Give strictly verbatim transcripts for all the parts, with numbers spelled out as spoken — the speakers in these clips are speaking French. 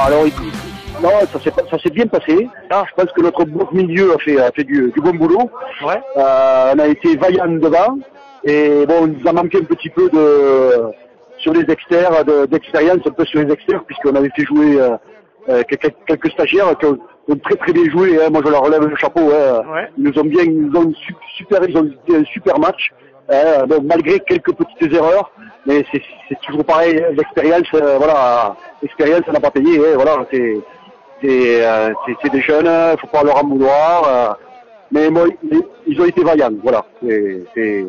Alors, écoute, non, ça s'est, ça s'est bien passé. Ah. Je pense que notre bloc milieu a fait, a fait du, du bon boulot. Ouais. Euh, on a été vaillant devant. Et bon, il nous a manqué un petit peu de, sur les externes, de, d'expérience, un peu sur les externes, puisqu'on avait fait jouer euh, euh, quelques, quelques stagiaires qui ont, ont très très bien joué. Hein. Moi, je leur relève le chapeau. Hein. Ouais. Ils nous ont bien, ils nous ont super, ils ont fait un super match. Hein. Bon, malgré quelques petites erreurs, mais c'est, c'est toujours pareil. L'expérience, euh, voilà, l'expérience, ça n'a pas payé. Hein. Voilà, c'est, c'est, euh, c'est, c'est des jeunes, faut pas leur en vouloir. Euh, mais moi, ils, ils ont été vaillants. Voilà, c'est. c'est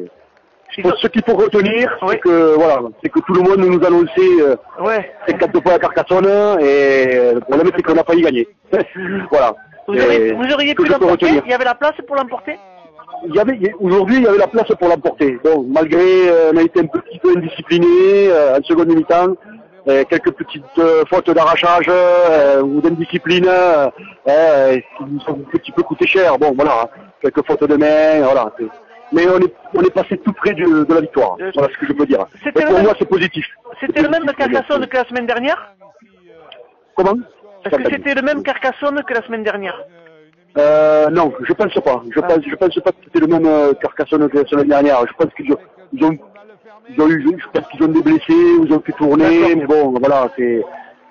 ce qu'il faut retenir, oui. c'est que voilà, c'est que tout le monde nous annonçait euh, Ouais. cinquante points à Carcassonne et le problème c'est qu'on n'a pas y gagné. Voilà. Vous, Et auriez, vous auriez pu l'emporter? Il y avait la place pour l'emporter? Il y avait, aujourd'hui, il y avait la place pour l'emporter. Bon, malgré, euh, on a été un petit peu indiscipliné euh, en seconde mi-temps, euh, quelques petites euh, fautes d'arrachage euh, ou d'indiscipline euh, euh, qui nous ont un petit peu coûté cher. Bon, voilà, hein, quelques fautes de main, voilà. C'est... Mais on est, on est passé tout près de, de la victoire. Euh, voilà ce que je peux dire. Et pour même... moi, c'est positif. C'était le même Carcassonne que la semaine dernière? Comment? Est-ce que c'était le même Carcassonne que la semaine dernière? Euh, non, je pense pas. Je ah. pense, je pense pas que c'était le même euh, Carcassonne que la semaine dernière. Je pense qu'ils ont, ils ont, ils ont eu, je pense qu'ils ont des blessés, ils ont fait tourner, mais bon, voilà, c'est.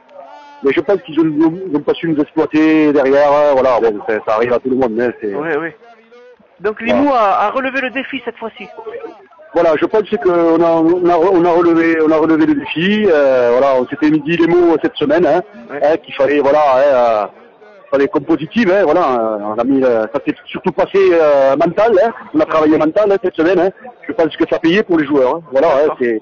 Mais je pense qu'ils ont, ils ont pas su nous exploiter derrière. Hein, voilà, bon, ça, ça arrive à tout le monde. Hein, c'est... Oui, oui. Donc Limoux voilà. a, a relevé le défi cette fois-ci. Voilà, je pense qu'on a, on a, on a relevé, on a relevé le défi. Euh, voilà, on s'était mis les mots cette semaine, hein, ouais. hein, qu'il fallait, voilà, hein, euh, fallait comme positive, hein, voilà. On a mis, ça s'est surtout passé euh, mental, hein, on a travaillé mental hein, cette semaine. Hein, je pense que ça a payé pour les joueurs. Hein, voilà, hein, c'est.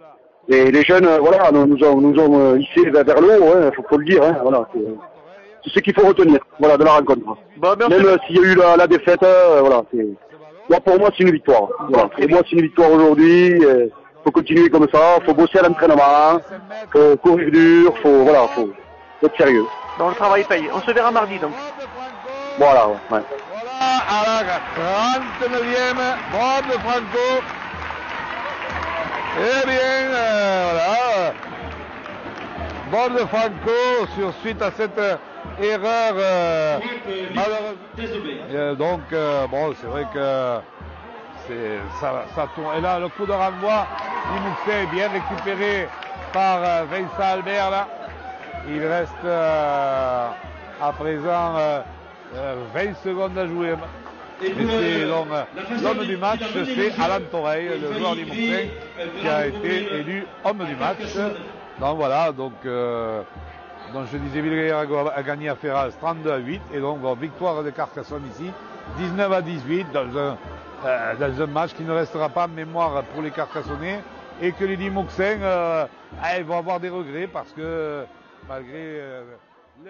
Et les jeunes, voilà, nous, nous ont, nous ont hissé vers, vers le haut, hein, faut, faut le dire, hein, voilà. C'est, c'est ce qu'il faut retenir, voilà, de la rencontre. Bon, Même euh, s'il y a eu la, la défaite, euh, voilà, c'est. Moi, pour moi, c'est une victoire. Voilà. Pour moi, c'est une victoire aujourd'hui. Il faut continuer comme ça. Il faut bosser à l'entraînement. Il faut courir dur. Faut, voilà, faut, faut être sérieux. Bon, le travail paye. On se verra mardi, donc. Voilà, ouais. Voilà, à la trente-neuvième, Bob de Franco. Eh bien, euh, voilà. Bob de Franco, sur suite à cette erreur euh, malheureuse. Euh, donc euh, bon, c'est vrai que c'est, ça, ça tourne. Et là, le coup de renvoi, Limouxin est bien récupéré par euh, Vincent Albert là. Il reste euh, à présent euh, euh, vingt secondes à jouer. Et c'est donc, l'homme du match, c'est Alain Toreil, le joueur limouxin, qui a été élu homme du match. Donc voilà, donc. Euh, Donc je disais, Villegaillard a gagné à Ferraz trente-deux à huit. Et donc bon, victoire de Carcassonne ici, dix-neuf à dix-huit, dans un, euh, dans un match qui ne restera pas en mémoire pour les Carcassonnais. Et que les Limouxins euh, ah, ils vont avoir des regrets parce que malgré... Euh, le...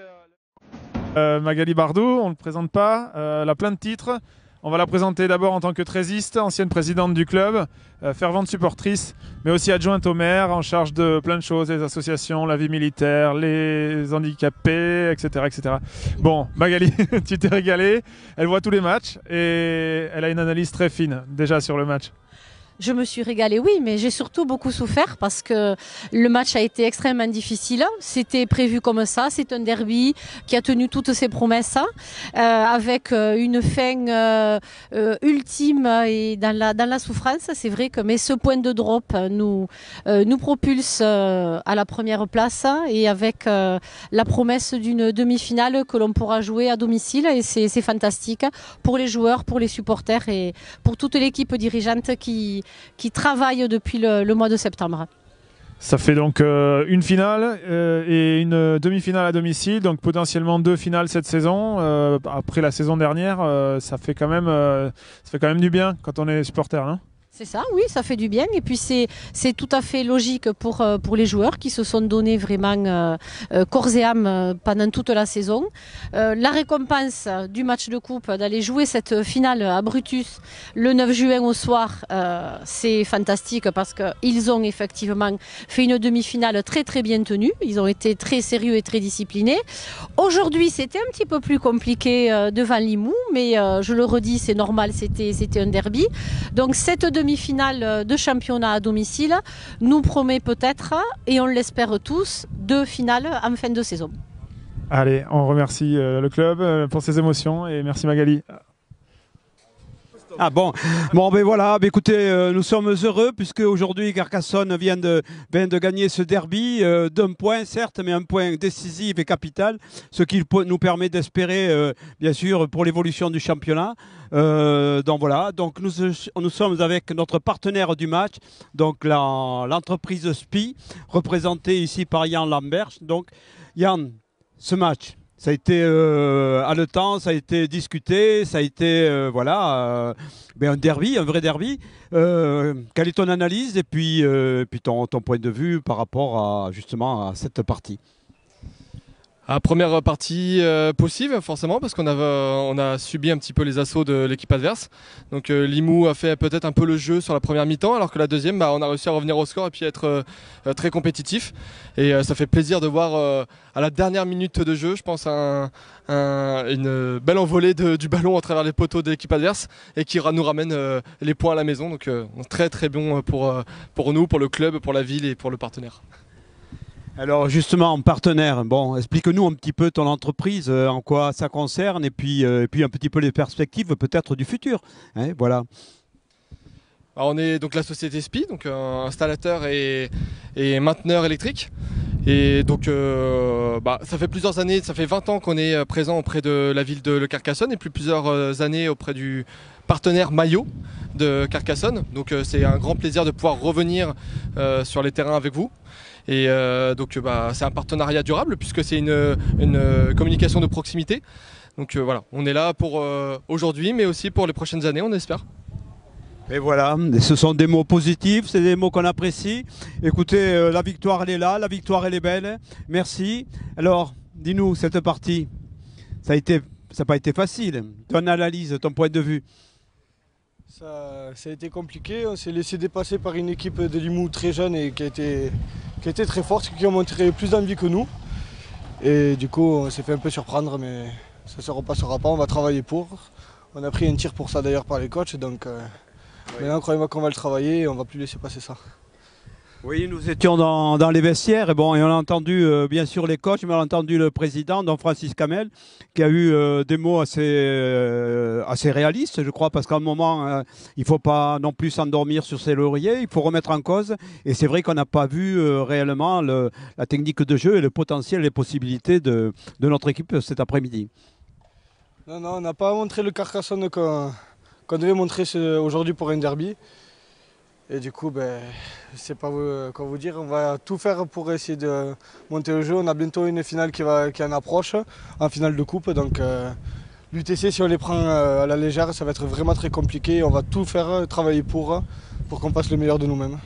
euh, Magali Bardou, on ne le présente pas, euh, elle a plein de titres. On va la présenter d'abord en tant que trésiste, ancienne présidente du club, euh, fervente supportrice, mais aussi adjointe au maire, en charge de plein de choses, les associations, la vie militaire, les handicapés, et cetera et cetera. Bon, Magali, tu t'es régalée, elle voit tous les matchs et elle a une analyse très fine déjà sur le match. Je me suis régalée, oui, mais j'ai surtout beaucoup souffert parce que le match a été extrêmement difficile. C'était prévu comme ça, c'est un derby qui a tenu toutes ses promesses, euh, avec une fin euh, euh, ultime et dans la, dans la souffrance, c'est vrai que mais ce point de drop nous, euh, nous propulse euh, à la première place et avec euh, la promesse d'une demi-finale que l'on pourra jouer à domicile et c'est, c'est fantastique pour les joueurs, pour les supporters et pour toute l'équipe dirigeante qui qui travaille depuis le, le mois de septembre. Ça fait donc euh, une finale euh, et une demi-finale à domicile, donc potentiellement deux finales cette saison. Euh, après la saison dernière, euh, ça fait quand même, euh, ça fait quand même du bien quand on est supporter, hein. C'est ça, oui, ça fait du bien. Et puis c'est c'est tout à fait logique pour euh, pour les joueurs qui se sont donnés vraiment euh, euh, corps et âme euh, pendant toute la saison. Euh, la récompense du match de coupe, d'aller jouer cette finale à Brutus le neuf juin au soir, euh, c'est fantastique parce que ils ont effectivement fait une demi-finale très très bien tenue. Ils ont été très sérieux et très disciplinés. Aujourd'hui, c'était un petit peu plus compliqué euh, devant Limoux, mais euh, je le redis, c'est normal, c'était c'était un derby. Donc cette demi demi-finale de championnat à domicile nous promet peut-être, et on l'espère tous, deux finales en fin de saison. Allez, on remercie euh, le club euh, pour ses émotions et merci Magali. Ah bon, bon ben voilà, ben écoutez, euh, nous sommes heureux puisque aujourd'hui Carcassonne vient de, vient de gagner ce derby euh, d'un point certes, mais un point décisif et capital, ce qui nous permet d'espérer euh, bien sûr pour l'évolution du championnat. Euh, donc voilà, donc nous, nous sommes avec notre partenaire du match, donc l'entreprise S P I, représentée ici par Yann Lambert. Donc Yann, ce match, ça a été euh, haletant, ça a été discuté, ça a été euh, voilà, euh, ben un derby, un vrai derby. Euh, quelle est ton analyse et puis, euh, puis ton, ton point de vue par rapport à justement à cette partie? À première partie euh, possible forcément parce qu'on a, on a subi un petit peu les assauts de l'équipe adverse. Donc euh, Limoux a fait peut-être un peu le jeu sur la première mi-temps alors que la deuxième bah, on a réussi à revenir au score et puis être euh, très compétitif. Et euh, ça fait plaisir de voir euh, à la dernière minute de jeu je pense un, un, une belle envolée de, du ballon à travers les poteaux de l'équipe adverse et qui nous ramène euh, les points à la maison. Donc euh, très très bon pour, euh, pour nous, pour le club, pour la ville et pour le partenaire. Alors justement, partenaire, bon, explique-nous un petit peu ton entreprise, euh, en quoi ça concerne, et puis, euh, et puis un petit peu les perspectives peut-être du futur. Hein, voilà. Alors on est donc la société S P I, donc euh, installateur et, et mainteneur électrique. Et donc euh, bah, ça fait plusieurs années, ça fait vingt ans qu'on est présent auprès de la ville de Le Carcassonne et plus plusieurs années auprès du partenaire maillot de Carcassonne. Donc euh, c'est un grand plaisir de pouvoir revenir euh, sur les terrains avec vous. Et euh, donc bah, c'est un partenariat durable puisque c'est une, une communication de proximité. Donc euh, voilà, on est là pour euh, aujourd'hui mais aussi pour les prochaines années, on espère. Et voilà, ce sont des mots positifs, c'est des mots qu'on apprécie. Écoutez, euh, la victoire elle est là, la victoire elle est belle. Merci. Alors, dis-nous, cette partie, ça a été, ça n'a pas été facile. Ton analyse, ton point de vue. Ça, ça a été compliqué, on s'est laissé dépasser par une équipe de Limoux très jeune et qui a été, qui a été très forte, qui a montré plus d'envie que nous. Et du coup, on s'est fait un peu surprendre, mais ça ne se repassera pas, on va travailler pour. On a pris un tir pour ça d'ailleurs par les coachs, donc euh, oui. Maintenant croyez-moi qu'on va le travailler et on ne va plus laisser passer ça. Oui, nous étions dans, dans les vestiaires et, bon, et on a entendu euh, bien sûr les coachs, mais on a entendu le président, donc Francis Camel, qui a eu euh, des mots assez, euh, assez réalistes, je crois, parce qu'à un moment, euh, il ne faut pas non plus s'endormir sur ses lauriers, il faut remettre en cause. Et c'est vrai qu'on n'a pas vu euh, réellement le, la technique de jeu et le potentiel et les possibilités de, de notre équipe cet après-midi. Non, non, on n'a pas montré le Carcassonne qu'on qu'on devait montrer aujourd'hui pour un derby. Et du coup, ben, je ne sais pas quoi vous dire, on va tout faire pour essayer de monter le jeu. On a bientôt une finale qui, va, qui en approche, en finale de coupe. Donc euh, l'U T C, si on les prend euh, à la légère, ça va être vraiment très compliqué. On va tout faire, travailler pour, pour qu'on passe le meilleur de nous-mêmes.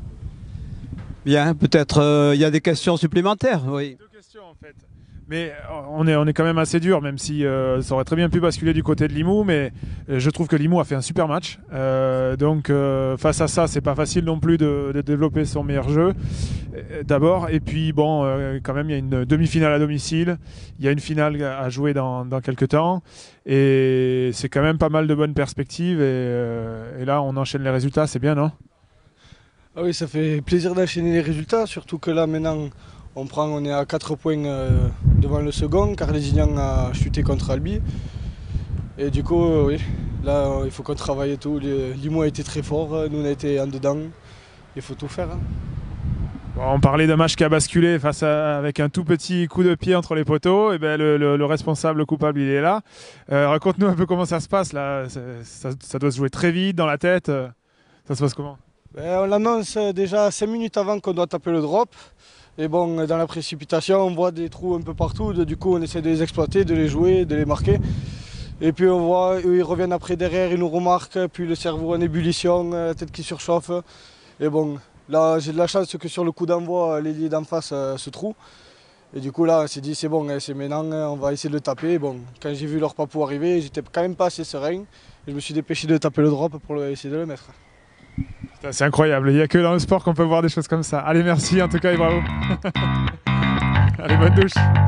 Bien, peut-être euh, il y a des questions supplémentaires. Oui. Deux questions en fait. Mais on est, on est quand même assez dur, même si euh, ça aurait très bien pu basculer du côté de Limoux. Mais euh, je trouve que Limoux a fait un super match. Euh, donc euh, face à ça, c'est pas facile non plus de, de développer son meilleur jeu. Euh, D'abord, et puis bon, euh, quand même, il y a une demi-finale à domicile. Il y a une finale à jouer dans, dans quelques temps. Et c'est quand même pas mal de bonnes perspectives. Et, euh, et là, on enchaîne les résultats, c'est bien, non? Ah oui, ça fait plaisir d'enchaîner les résultats, surtout que là maintenant. On, prend, on est à quatre points euh, devant le second, car Lézignan a chuté contre Albi. Et du coup, euh, oui, là, euh, il faut qu'on travaille et tout. Limoux a été très fort, nous on a été en dedans. Il faut tout faire. Hein. Bon, on parlait d'un match qui a basculé face à, avec un tout petit coup de pied entre les poteaux. Et ben le, le, le responsable, le coupable, il est là. Euh, Raconte-nous un peu comment ça se passe là. Ça, ça doit se jouer très vite dans la tête. Ça se passe comment? Ben, on l'annonce déjà cinq minutes avant qu'on doit taper le drop. Et bon, dans la précipitation, on voit des trous un peu partout. Du coup, on essaie de les exploiter, de les jouer, de les marquer. Et puis on voit, eux, ils reviennent après derrière, ils nous remarquent. Puis le cerveau en ébullition, la tête qui surchauffe. Et bon, là, j'ai de la chance que sur le coup d'envoi, l'ailier d'en face euh, se trouve. Et du coup, là, on s'est dit, c'est bon, c'est maintenant, on va essayer de le taper. Bon, quand j'ai vu leur papou arriver, j'étais quand même pas assez serein. Et je me suis dépêché de taper le drop pour essayer de le mettre. C'est incroyable, il n'y a que dans le sport qu'on peut voir des choses comme ça. Allez, merci en tout cas et bravo. Allez, bonne douche.